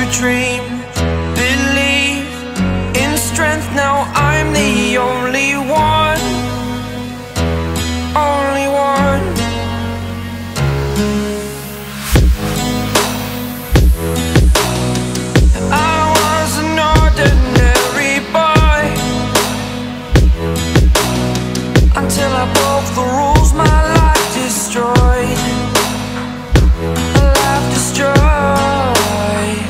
dream, believe in strength. Now I'm the only one, only one. I was an ordinary boy until I broke the rules, my life destroyed, a life destroyed.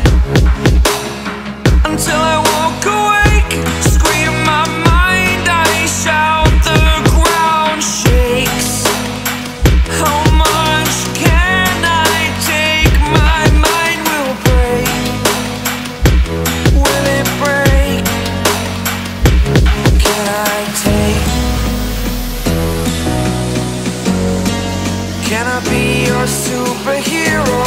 Until I walk awake, scream my mind, I shout, the ground shakes. How much can I take? My mind will break. Will it break? Can I take? Can I be your superhero?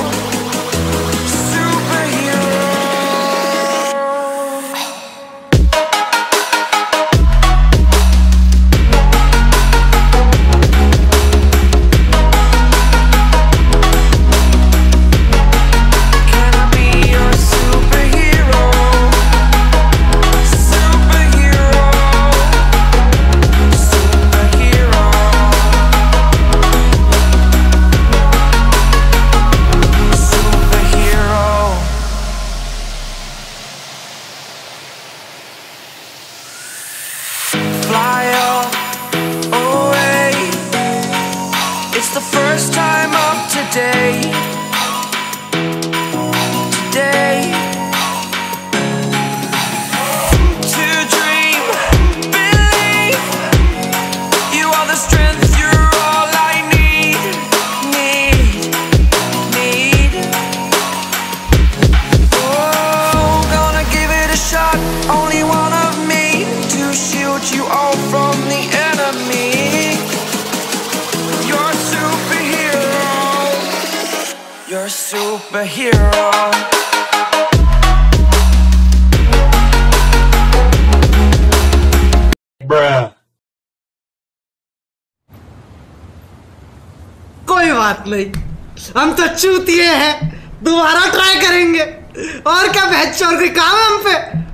Fly away. It's the first time of today. Today. To dream, believe. You are the strength, you're all I need. Oh, gonna give it a shot. Only one of me to shield you all from the enemy. You're a superhero. You're a superhero. Bruh. कोई बात नहीं, हम तो चूतिए हैं, दोबारा try करेंगे। और क्या बहस, और कोई काम है हम पे?